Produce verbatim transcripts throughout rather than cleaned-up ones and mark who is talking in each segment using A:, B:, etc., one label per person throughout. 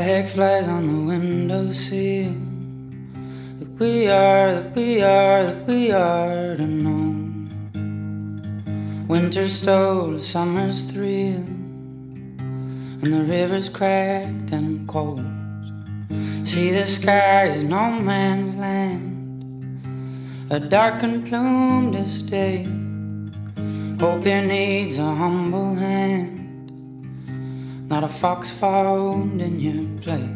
A: Flag flies on the windowsill. That we are, that we are, that we are to know. Winter stole summer's thrill, and the river's cracked and cold. See, the sky is no man's land, a darkened plume to stay. Hope here needs a humble hand, not a fox found in your place.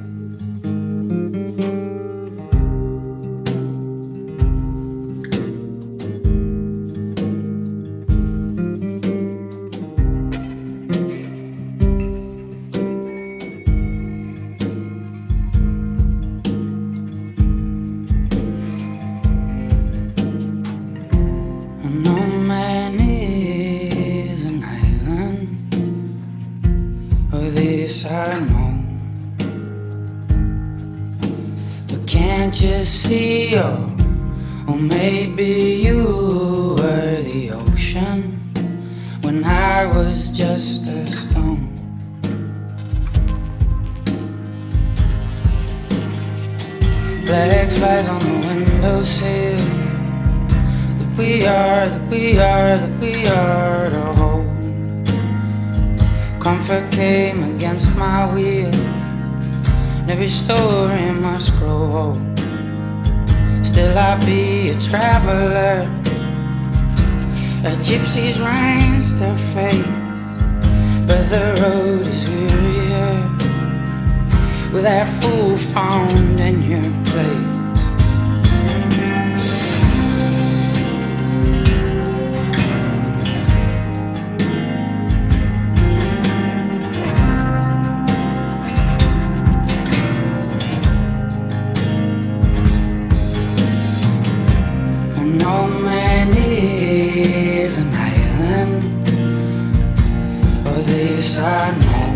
A: No man is an island, oh, this I know. But can't you see, oh, oh, maybe you were the ocean when I was just a stone. Black flies on the windowsill. We are, that we are, that we are to hold. Comfort came against my will, and every story must grow old. Still I'll be a traveler, a gypsy's reins to face. But the road is wearier with that fool found in your place. No man is an island, oh, this I know.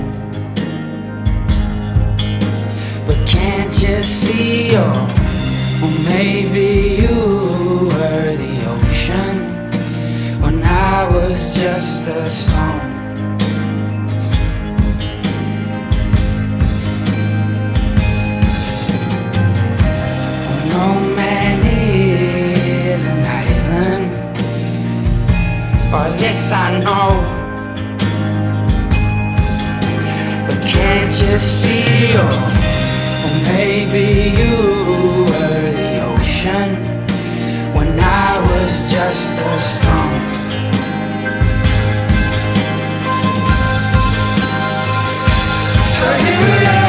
A: But can't you see, oh, oh, maybe you were the ocean when I was just a stone. Oh, no man is an island, or this I know. But can't you see, oh, oh, maybe you were the ocean when I was just a stone. So here we are.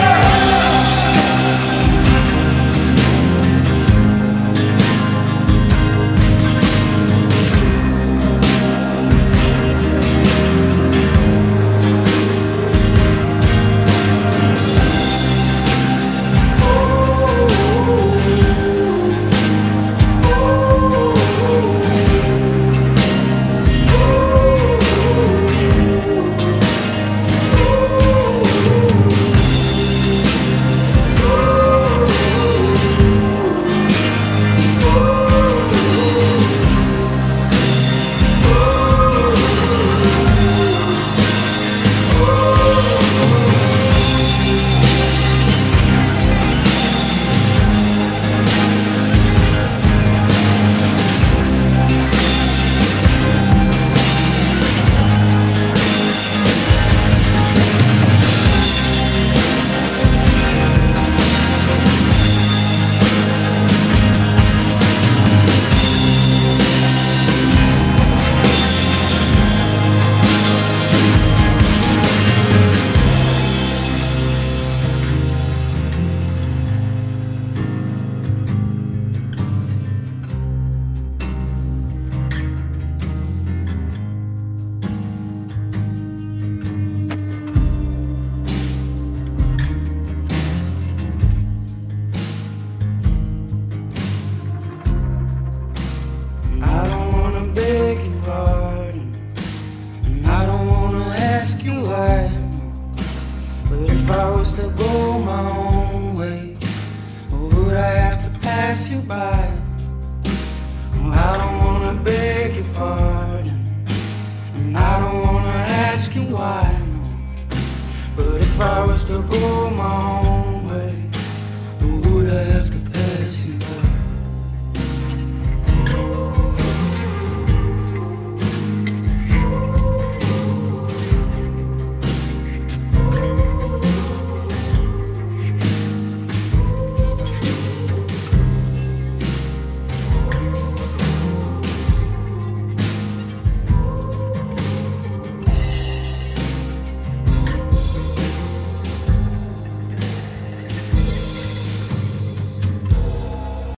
A: If I was to go my own way, or would I have to pass you by? Oh, I don't wanna beg your pardon, and I don't wanna ask you why, no. But if I was to go my own